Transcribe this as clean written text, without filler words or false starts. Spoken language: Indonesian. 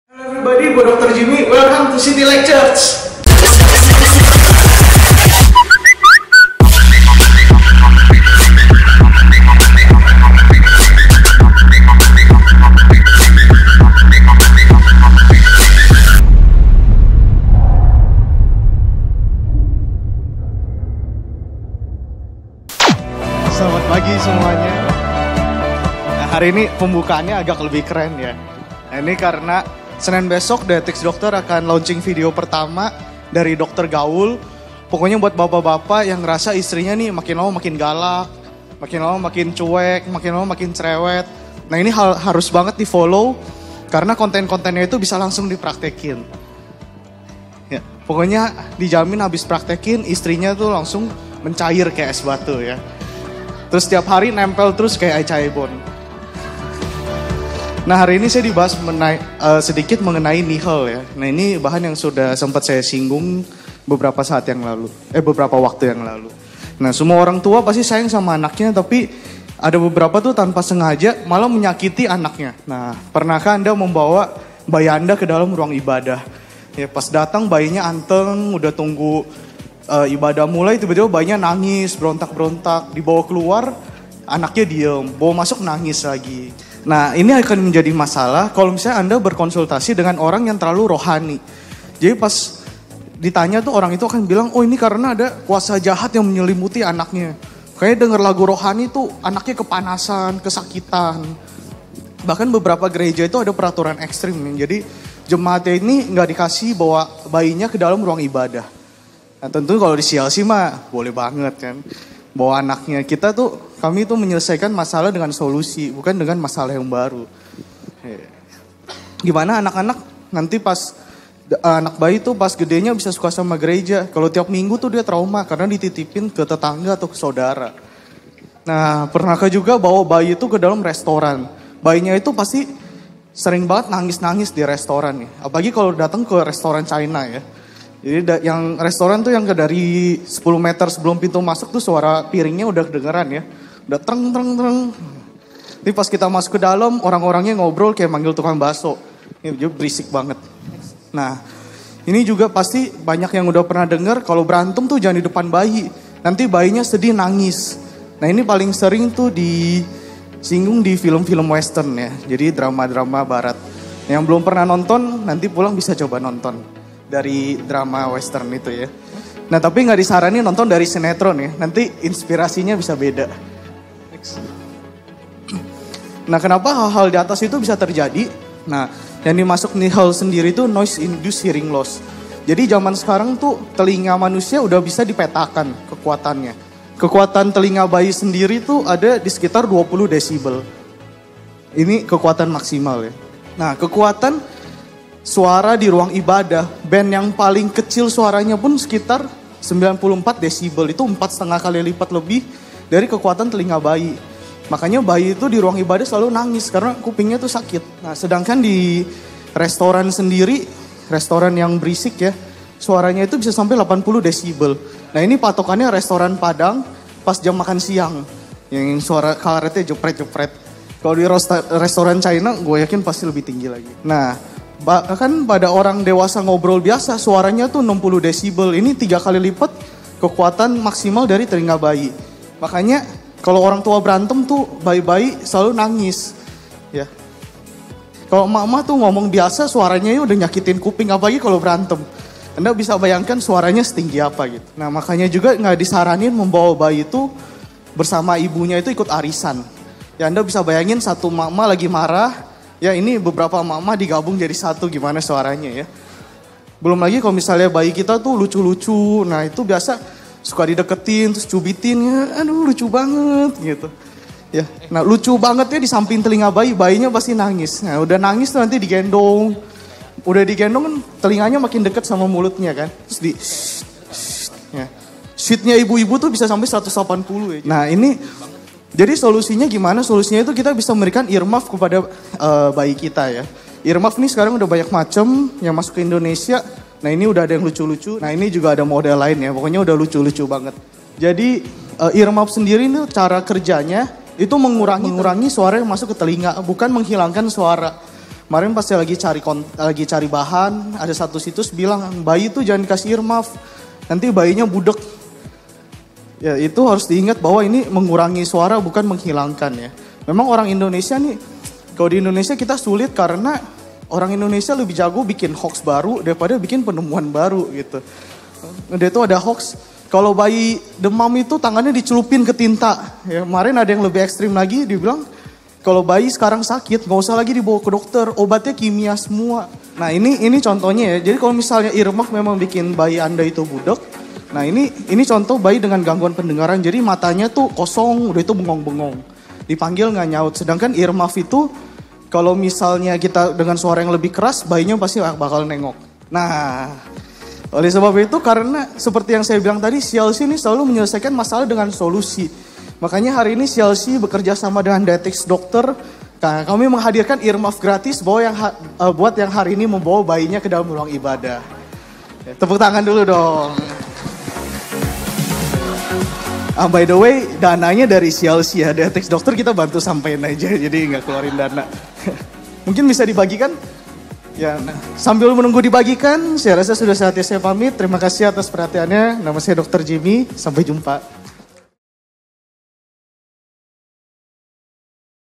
Hello everybody, gue Dr. Jimmy. Welcome to City Lectures. Selamat pagi semuanya. Nah, hari ini pembukaannya agak lebih keren ya. Nah, ini karena Senin besok The Ethics Doctor akan launching video pertama dari Dokter Gaul. Pokoknya buat bapak-bapak yang ngerasa istrinya nih makin lama makin galak, makin lama makin cuek, makin lama makin cerewet. Nah ini harus banget di follow karena konten-kontennya itu bisa langsung dipraktekin. Ya, pokoknya dijamin habis praktekin istrinya tuh langsung mencair kayak es batu ya. Terus setiap hari nempel terus kayak Aichaebon. Nah hari ini saya dibahas sedikit mengenai nihil ya. Nah ini bahan yang sudah sempat saya singgung beberapa waktu yang lalu. Nah semua orang tua pasti sayang sama anaknya, tapi ada beberapa tuh tanpa sengaja malah menyakiti anaknya. Nah pernahkah Anda membawa bayi Anda ke dalam ruang ibadah? Ya pas datang bayinya anteng, udah tunggu ibadah mulai, tiba-tiba bayinya nangis, berontak-berontak, dibawa keluar, anaknya diem, bawa masuk nangis lagi. Nah ini akan menjadi masalah kalau misalnya Anda berkonsultasi dengan orang yang terlalu rohani. Jadi pas ditanya tuh orang itu akan bilang, oh ini karena ada kuasa jahat yang menyelimuti anaknya. Kayaknya denger lagu rohani tuh anaknya kepanasan, kesakitan. Bahkan beberapa gereja itu ada peraturan ekstrim. Jadi jemaatnya ini nggak dikasih bawa bayinya ke dalam ruang ibadah. Nah tentu kalau di CLC mah boleh banget kan. Bawa anaknya. Kami tuh menyelesaikan masalah dengan solusi, bukan dengan masalah yang baru. Gimana anak-anak nanti pas, anak bayi tuh pas gedenya bisa suka sama gereja. Kalau tiap minggu tuh dia trauma karena dititipin ke tetangga atau ke saudara. Nah pernahkah juga bawa bayi itu ke dalam restoran. Bayinya itu pasti sering banget nangis-nangis di restoran nih. Apalagi kalau datang ke restoran China ya. Jadi yang restoran tuh yang dari 10 meter sebelum pintu masuk tuh suara piringnya udah kedengeran ya. Udah treng. Ini pas kita masuk ke dalam orang-orangnya ngobrol kayak manggil tukang bakso. Ini juga berisik banget. Nah ini juga pasti banyak yang udah pernah dengar kalau berantem tuh jangan di depan bayi. Nanti bayinya sedih nangis. Nah ini paling sering tuh disinggung di film-film western ya. Jadi drama-drama barat. Yang belum pernah nonton nanti pulang bisa coba nonton. Dari drama western itu ya. Nah tapi gak disaranin nonton dari sinetron ya. Nanti inspirasinya bisa beda. Next. Nah kenapa hal-hal di atas itu bisa terjadi? Nah yang dimasuk nihil sendiri itu noise induced hearing loss. Jadi zaman sekarang tuh telinga manusia udah bisa dipetakan kekuatannya. Kekuatan telinga bayi sendiri tuh ada di sekitar 20 desibel. Ini kekuatan maksimal ya. Nah kekuatan suara di ruang ibadah, band yang paling kecil suaranya pun sekitar 94 desibel. Itu 4,5 kali lipat lebih dari kekuatan telinga bayi. Makanya bayi itu di ruang ibadah selalu nangis karena kupingnya tuh sakit. Nah sedangkan di restoran sendiri, restoran yang berisik ya, suaranya itu bisa sampai 80 desibel. Nah ini patokannya restoran Padang pas jam makan siang. Yang suara karetnya jepret-jepret. Kalau di restoran China gue yakin pasti lebih tinggi lagi. Nah bahkan pada orang dewasa ngobrol biasa suaranya tuh 60 desibel. Ini 3 kali lipat kekuatan maksimal dari telinga bayi. Makanya kalau orang tua berantem tuh bayi-bayi selalu nangis. Ya. Kalau mama tuh ngomong biasa suaranya udah nyakitin kuping, apalagi kalau berantem. Anda bisa bayangkan suaranya setinggi apa gitu. Nah makanya juga gak disaranin membawa bayi itu bersama ibunya itu ikut arisan. Ya Anda bisa bayangin satu mama lagi marah. Ya ini beberapa mama digabung jadi satu, gimana suaranya ya. Belum lagi kalau misalnya bayi kita tuh lucu-lucu. Nah itu biasa suka dideketin terus cubitin ya. Aduh lucu banget gitu. Ya, nah lucu bangetnya di samping telinga bayi, bayinya pasti nangis. Nah udah nangis tuh nanti digendong. Udah digendong kan telinganya makin deket sama mulutnya kan. Terus ya. Sweetnya ibu-ibu tuh bisa sampai 180 ya. Nah ini jadi solusinya gimana? Solusinya itu kita bisa memberikan earmuff kepada bayi kita ya. Earmuff ini sekarang udah banyak macam yang masuk ke Indonesia. Nah ini udah ada yang lucu-lucu. Nah ini juga ada model lain ya. Pokoknya udah lucu-lucu banget. Jadi earmuff sendiri ini cara kerjanya itu mengurangi suara yang masuk ke telinga. Bukan menghilangkan suara. Kemarin pas saya lagi cari bahan, ada satu situs bilang bayi itu jangan dikasih earmuff, nanti bayinya budek. Ya itu harus diingat bahwa ini mengurangi suara bukan menghilangkan ya. Memang orang Indonesia nih, kalau di Indonesia kita sulit karena orang Indonesia lebih jago bikin hoax baru daripada bikin penemuan baru gitu. Dia itu ada hoax, kalau bayi demam itu tangannya dicelupin ke tinta. Ya, kemarin ada yang lebih ekstrim lagi, dibilang kalau bayi sekarang sakit nggak usah lagi dibawa ke dokter, obatnya kimia semua. Nah ini contohnya ya, jadi kalau misalnya earmuff memang bikin bayi Anda itu budek, nah ini contoh bayi dengan gangguan pendengaran, jadi matanya tuh kosong, udah itu bengong-bengong. Dipanggil nggak nyaut, sedangkan earmuff itu kalau misalnya kita dengan suara yang lebih keras, bayinya pasti bakal nengok. Nah, oleh sebab itu karena seperti yang saya bilang tadi, CLC ini selalu menyelesaikan masalah dengan solusi. Makanya hari ini CLC bekerja sama dengan Dietix Dokter. Nah, kami menghadirkan earmuff gratis buat yang hari ini membawa bayinya ke dalam ruang ibadah. Ya, tepuk tangan dulu dong. By the way, dananya dari CLC ya, Dietix Dokter kita bantu sampein aja, jadi nggak keluarin dana. Mungkin bisa dibagikan? Ya, nah, sambil menunggu dibagikan, saya rasa sudah saatnya saya pamit. Terima kasih atas perhatiannya. Nama saya Dr. Jimmy. Sampai jumpa.